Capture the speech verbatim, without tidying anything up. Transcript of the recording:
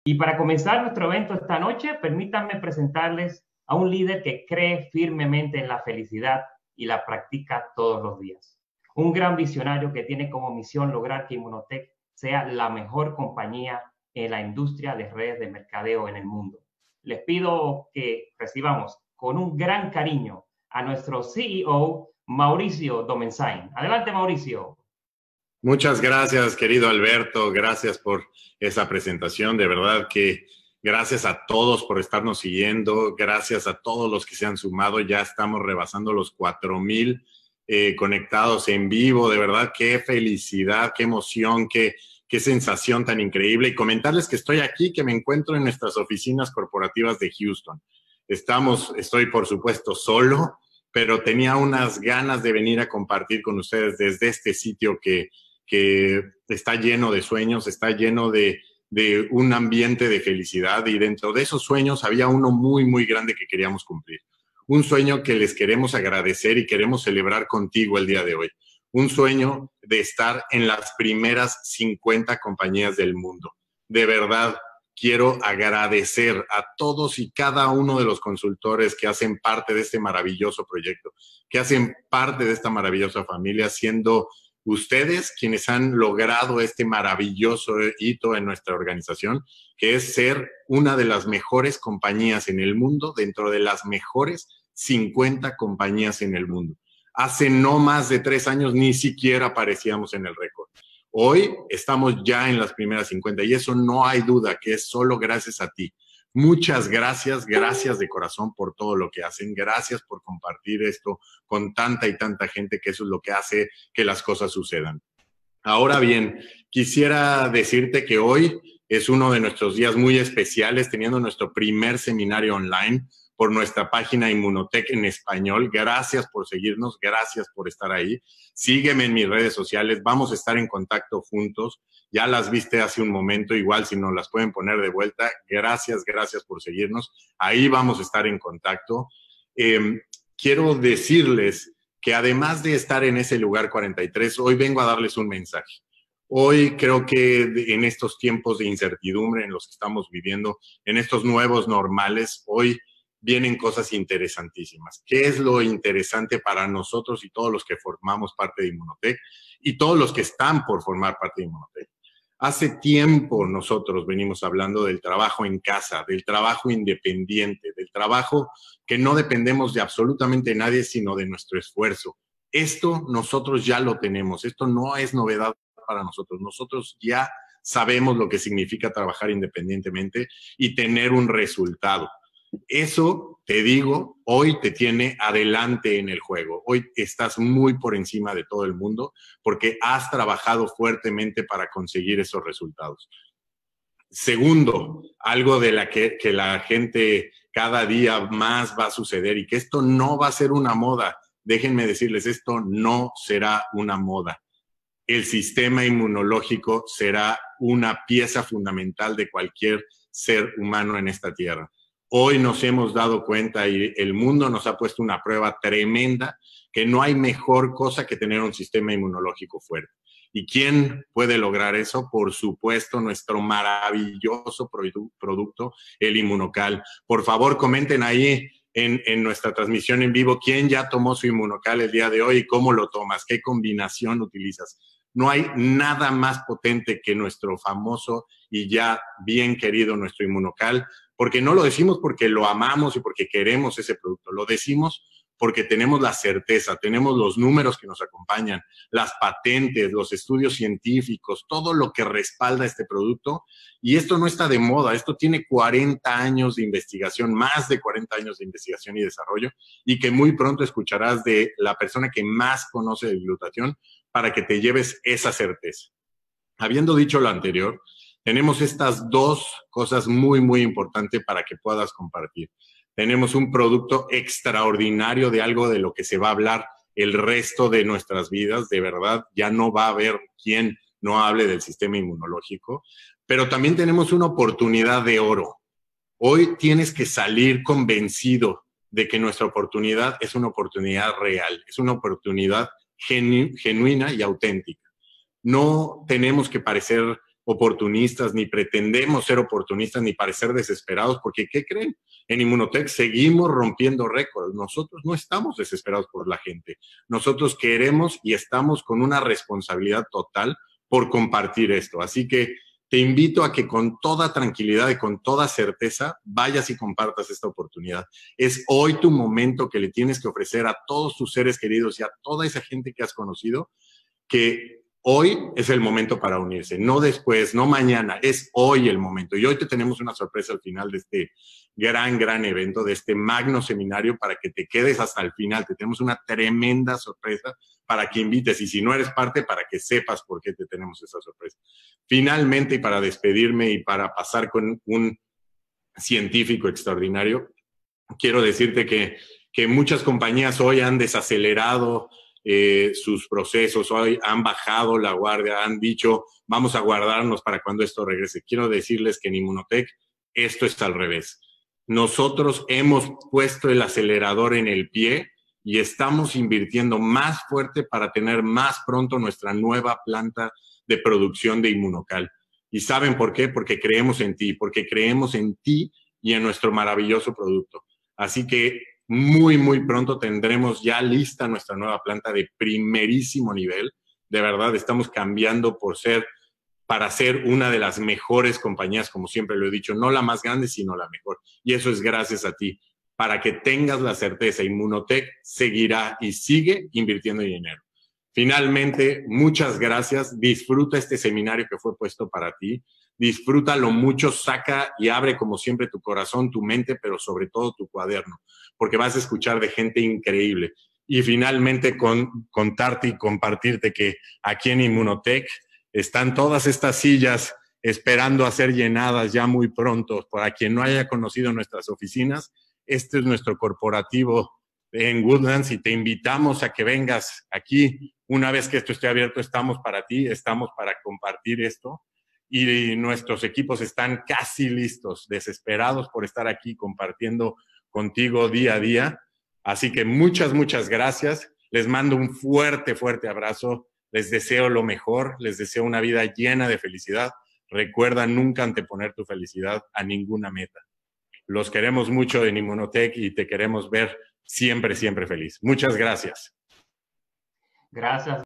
Y para comenzar nuestro evento esta noche, permítanme presentarles a un líder que cree firmemente en la felicidad y la practica todos los días. Un gran visionario que tiene como misión lograr que Inmunotech sea la mejor compañía en la industria de redes de mercadeo en el mundo. Les pido que recibamos con un gran cariño a nuestro C E O, Mauricio Domenzain. Adelante, Mauricio. Muchas gracias, querido Alberto. Gracias por esa presentación. De verdad que gracias a todos por estarnos siguiendo. Gracias a todos los que se han sumado. Ya estamos rebasando los cuatro mil eh, conectados en vivo. De verdad, qué felicidad, qué emoción, qué, qué sensación tan increíble. Y comentarles que estoy aquí, que me encuentro en nuestras oficinas corporativas de Houston. Estamos, estoy por supuesto solo, pero tenía unas ganas de venir a compartir con ustedes desde este sitio que que está lleno de sueños, está lleno de, de un ambiente de felicidad, y dentro de esos sueños había uno muy, muy grande que queríamos cumplir. Un sueño que les queremos agradecer y queremos celebrar contigo el día de hoy. Un sueño de estar en las primeras cincuenta compañías del mundo. De verdad, quiero agradecer a todos y cada uno de los consultores que hacen parte de este maravilloso proyecto, que hacen parte de esta maravillosa familia, siendo ustedes quienes han logrado este maravilloso hito en nuestra organización, que es ser una de las mejores compañías en el mundo, dentro de las mejores cincuenta compañías en el mundo. Hace no más de tres años ni siquiera aparecíamos en el récord. Hoy estamos ya en las primeras cincuenta y eso no hay duda que es solo gracias a ti. Muchas gracias, gracias de corazón por todo lo que hacen. Gracias por compartir esto con tanta y tanta gente, que eso es lo que hace que las cosas sucedan. Ahora bien, quisiera decirte que hoy es uno de nuestros días muy especiales, teniendo nuestro primer seminario online por nuestra página Inmunotech en español. Gracias por seguirnos, gracias por estar ahí. Sígueme en mis redes sociales, vamos a estar en contacto juntos. Ya las viste hace un momento, igual si nos las pueden poner de vuelta. Gracias, gracias por seguirnos. Ahí vamos a estar en contacto. Eh, quiero decirles que además de estar en ese lugar cuarenta y tres, hoy vengo a darles un mensaje. Hoy creo que en estos tiempos de incertidumbre en los que estamos viviendo, en estos nuevos normales, hoy vienen cosas interesantísimas. ¿Qué es lo interesante para nosotros y todos los que formamos parte de Inmunotech y todos los que están por formar parte de Inmunotech? Hace tiempo nosotros venimos hablando del trabajo en casa, del trabajo independiente, del trabajo que no dependemos de absolutamente nadie, sino de nuestro esfuerzo. Esto nosotros ya lo tenemos, esto no es novedad para nosotros. Nosotros ya sabemos lo que significa trabajar independientemente y tener un resultado. Eso, te digo, hoy te tiene adelante en el juego. Hoy estás muy por encima de todo el mundo porque has trabajado fuertemente para conseguir esos resultados. Segundo, algo de la que, que la gente cada día más va a suceder y que esto no va a ser una moda. Déjenme decirles, esto no será una moda. El sistema inmunológico será una pieza fundamental de cualquier ser humano en esta tierra. Hoy nos hemos dado cuenta y el mundo nos ha puesto una prueba tremenda que no hay mejor cosa que tener un sistema inmunológico fuerte. ¿Y quién puede lograr eso? Por supuesto, nuestro maravilloso produ- producto, el Inmunocal. Por favor, comenten ahí en, en nuestra transmisión en vivo quién ya tomó su Inmunocal el día de hoy y cómo lo tomas, qué combinación utilizas. No hay nada más potente que nuestro famoso y ya bien querido nuestro Inmunocal, porque no lo decimos porque lo amamos y porque queremos ese producto, lo decimos porque tenemos la certeza, tenemos los números que nos acompañan, las patentes, los estudios científicos, todo lo que respalda este producto. Y esto no está de moda, esto tiene cuarenta años de investigación, más de cuarenta años de investigación y desarrollo, y que muy pronto escucharás de la persona que más conoce de glutatión para que te lleves esa certeza. Habiendo dicho lo anterior, tenemos estas dos cosas muy, muy importantes para que puedas compartir. Tenemos un producto extraordinario de algo de lo que se va a hablar el resto de nuestras vidas. De verdad, ya no va a haber quien no hable del sistema inmunológico. Pero también tenemos una oportunidad de oro. Hoy tienes que salir convencido de que nuestra oportunidad es una oportunidad real, es una oportunidad genu genuina y auténtica. No tenemos que parecer oportunistas, ni pretendemos ser oportunistas, ni parecer desesperados, porque ¿qué creen? En Inmunotech seguimos rompiendo récords. Nosotros no estamos desesperados por la gente. Nosotros queremos y estamos con una responsabilidad total por compartir esto. Así que te invito a que con toda tranquilidad y con toda certeza vayas y compartas esta oportunidad. Es hoy tu momento que le tienes que ofrecer a todos tus seres queridos y a toda esa gente que has conocido, que hoy es el momento para unirse, no después, no mañana, es hoy el momento. Y hoy te tenemos una sorpresa al final de este gran, gran evento, de este magno seminario, para que te quedes hasta el final. Te tenemos una tremenda sorpresa para que invites, y si no eres parte, para que sepas por qué te tenemos esa sorpresa. Finalmente, y para despedirme y para pasar con un científico extraordinario, quiero decirte que, que muchas compañías hoy han desacelerado eh, sus procesos, hoy han bajado la guardia, han dicho, vamos a guardarnos para cuando esto regrese. Quiero decirles que en Inmunotech esto está al revés. Nosotros hemos puesto el acelerador en el pie y estamos invirtiendo más fuerte para tener más pronto nuestra nueva planta de producción de Inmunocal. ¿Y saben por qué? Porque creemos en ti, porque creemos en ti y en nuestro maravilloso producto. Así que muy, muy pronto tendremos ya lista nuestra nueva planta de primerísimo nivel. De verdad, estamos cambiando por ser, para ser una de las mejores compañías, como siempre lo he dicho, no la más grande, sino la mejor. Y eso es gracias a ti. Para que tengas la certeza, Inmunotech seguirá y sigue invirtiendo dinero. Finalmente, muchas gracias. Disfruta este seminario que fue puesto para ti. Disfrútalo mucho, saca y abre como siempre tu corazón, tu mente, pero sobre todo tu cuaderno, porque vas a escuchar de gente increíble. Y finalmente con, contarte y compartirte que aquí en Inmunotech están todas estas sillas esperando a ser llenadas ya muy pronto. Para quien no haya conocido nuestras oficinas, este es nuestro corporativo en Woodlands y te invitamos a que vengas aquí. Una vez que esto esté abierto, estamos para ti, estamos para compartir esto. Y nuestros equipos están casi listos, desesperados por estar aquí compartiendo contigo día a día. Así que muchas, muchas gracias. Les mando un fuerte, fuerte abrazo. Les deseo lo mejor. Les deseo una vida llena de felicidad. Recuerda nunca anteponer tu felicidad a ninguna meta. Los queremos mucho en Inmunotech y te queremos ver siempre, siempre feliz. Muchas gracias. Gracias.